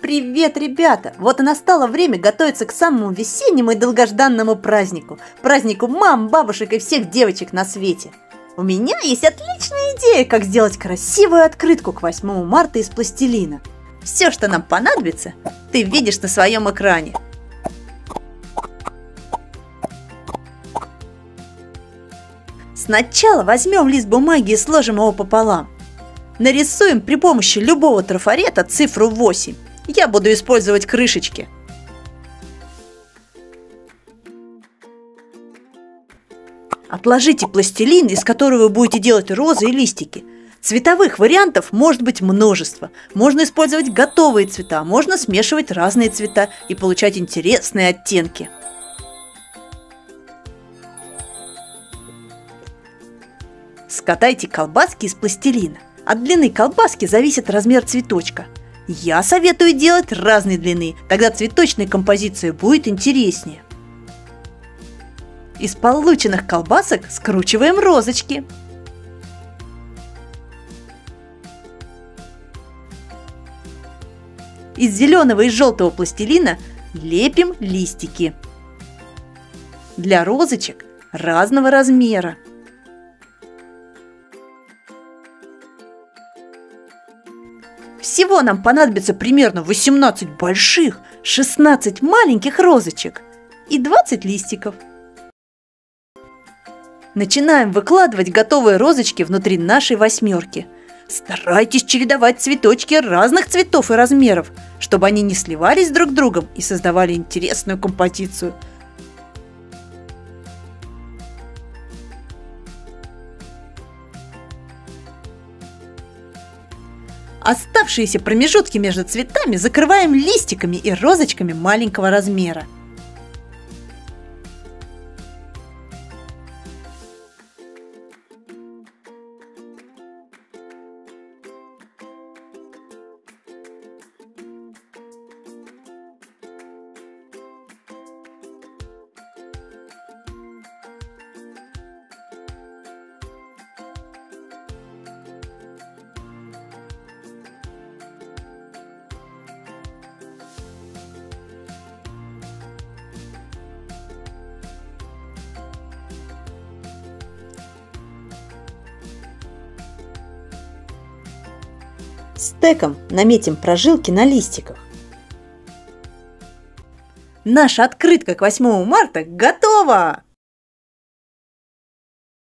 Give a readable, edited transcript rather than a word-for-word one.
Привет, ребята! Вот и настало время готовиться к самому весеннему и долгожданному празднику. Празднику мам, бабушек и всех девочек на свете. У меня есть отличная идея, как сделать красивую открытку к 8 марта из пластилина. Все, что нам понадобится, ты видишь на своем экране. Сначала возьмем лист бумаги и сложим его пополам. Нарисуем при помощи любого трафарета цифру 8. Я буду использовать крышечки. Отложите пластилин, из которого вы будете делать розы и листики. Цветовых вариантов может быть множество. Можно использовать готовые цвета, можно смешивать разные цвета и получать интересные оттенки. Скатайте колбаски из пластилина. От длины колбаски зависит размер цветочка. Я советую делать разной длины, тогда цветочная композиция будет интереснее. Из полученных колбасок скручиваем розочки. Из зеленого и желтого пластилина лепим листики. Для розочек разного размера. Всего нам понадобится примерно 18 больших, 16 маленьких розочек и 20 листиков. Начинаем выкладывать готовые розочки внутри нашей восьмерки. Старайтесь чередовать цветочки разных цветов и размеров, чтобы они не сливались друг с другом и создавали интересную композицию. Оставшиеся промежутки между цветами закрываем листиками и розочками маленького размера. Стеком наметим прожилки на листиках. Наша открытка к 8 марта готова!